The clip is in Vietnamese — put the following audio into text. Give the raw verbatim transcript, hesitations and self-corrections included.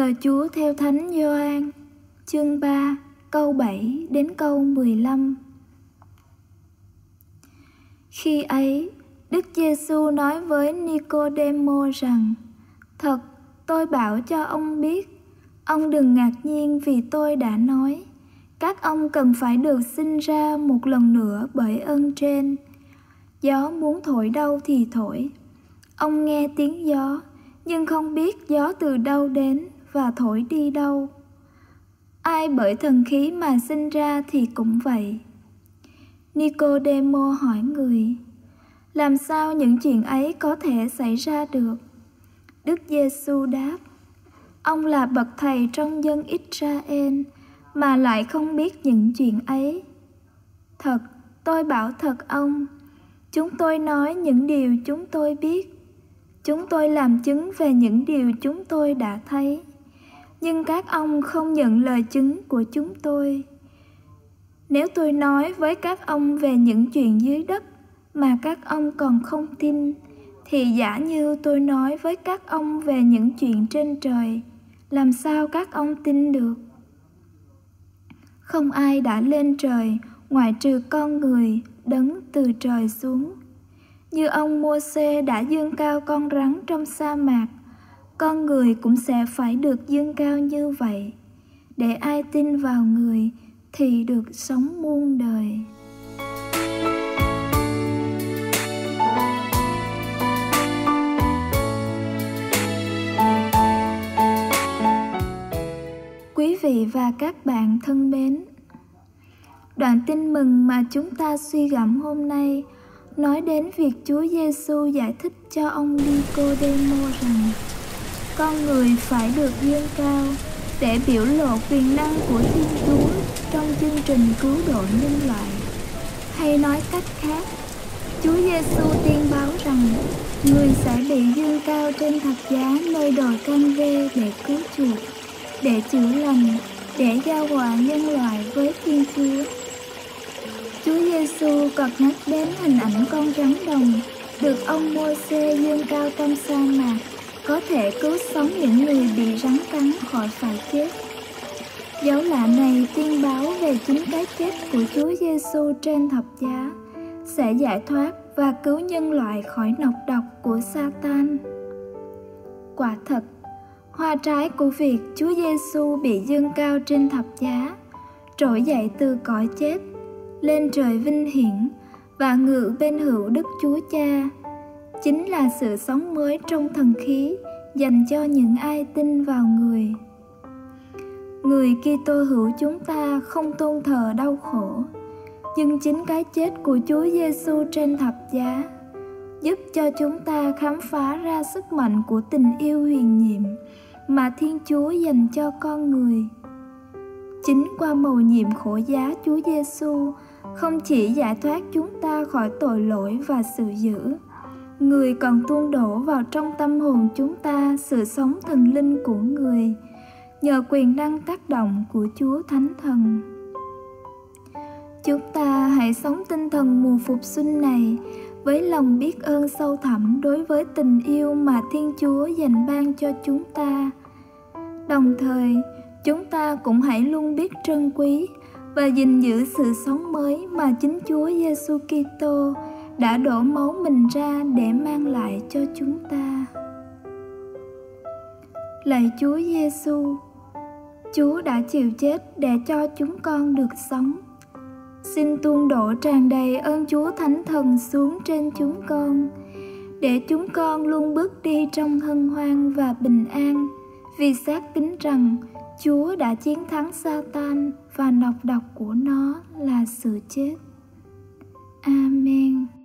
Lời Chúa theo Thánh Gioan, chương ba, câu bảy đến câu mười lăm. Khi ấy, Đức Giêsu nói với Nicôđêmô rằng: Thật, tôi bảo cho ông biết, ông đừng ngạc nhiên vì tôi đã nói, các ông cần phải được sinh ra một lần nữa bởi ơn trên. Gió muốn thổi đâu thì thổi. Ông nghe tiếng gió, nhưng không biết gió từ đâu đến và thổi đi đâu. Ai bởi thần khí mà sinh ra thì cũng vậy. Nicôđêmô hỏi người: Làm sao những chuyện ấy có thể xảy ra được? Đức Giêsu đáp: Ông là bậc thầy trong dân Israel mà lại không biết những chuyện ấy. Thật, tôi bảo thật ông, chúng tôi nói những điều chúng tôi biết. Chúng tôi làm chứng về những điều chúng tôi đã thấy. Nhưng các ông không nhận lời chứng của chúng tôi. Nếu tôi nói với các ông về những chuyện dưới đất mà các ông còn không tin, thì giả như tôi nói với các ông về những chuyện trên trời, làm sao các ông tin được? Không ai đã lên trời ngoại trừ con người đấng từ trời xuống. Như ông Mô-sê đã dương cao con rắn trong sa mạc, con người cũng sẽ phải được dương cao như vậy, để ai tin vào người thì được sống muôn đời. Quý vị và các bạn thân mến, đoạn tin mừng mà chúng ta suy gẫm hôm nay nói đến việc Chúa Giêsu giải thích cho ông Nicôđêmô rằng con người phải được dương cao để biểu lộ quyền năng của Thiên Chúa trong chương trình cứu độ nhân loại. Hay nói cách khác, Chúa Giêsu tiên báo rằng người sẽ bị dương cao trên thập giá nơi đồi Can-rê để cứu chuộc, để chữa lành, để giao hòa nhân loại với Thiên Chúa. Chúa Giêsu còn nhắc đến hình ảnh con rắn đồng được ông Mô-sê dương cao trong sa mạc, có thể cứu sống những người bị rắn cắn khỏi phải chết. Dấu lạ này tiên báo về chính cái chết của Chúa Giêsu trên thập giá sẽ giải thoát và cứu nhân loại khỏi nọc độc của Sa-tan. Quả thật, hoa trái của việc Chúa Giêsu bị dương cao trên thập giá, trỗi dậy từ cõi chết, lên trời vinh hiển và ngự bên hữu Đức Chúa Cha, chính là sự sống mới trong thần khí dành cho những ai tin vào người. Người Kitô hữu chúng ta không tôn thờ đau khổ, nhưng chính cái chết của Chúa Giêsu trên thập giá giúp cho chúng ta khám phá ra sức mạnh của tình yêu huyền nhiệm mà Thiên Chúa dành cho con người. Chính qua mầu nhiệm khổ giá Chúa Giêsu không chỉ giải thoát chúng ta khỏi tội lỗi và sự dữ, người còn tuôn đổ vào trong tâm hồn chúng ta sự sống thần linh của người, nhờ quyền năng tác động của Chúa Thánh Thần. Chúng ta hãy sống tinh thần mùa phục sinh này với lòng biết ơn sâu thẳm đối với tình yêu mà Thiên Chúa dành ban cho chúng ta. Đồng thời, chúng ta cũng hãy luôn biết trân quý và gìn giữ sự sống mới mà chính Chúa Giêsu Kitô đã đổ máu mình ra để mang lại cho chúng ta. Lạy Chúa Giêsu, Chúa đã chịu chết để cho chúng con được sống. Xin tuôn đổ tràn đầy ơn Chúa Thánh Thần xuống trên chúng con, để chúng con luôn bước đi trong hân hoan và bình an, vì xác tín rằng Chúa đã chiến thắng Sa-tan và nọc độc của nó là sự chết. Amen.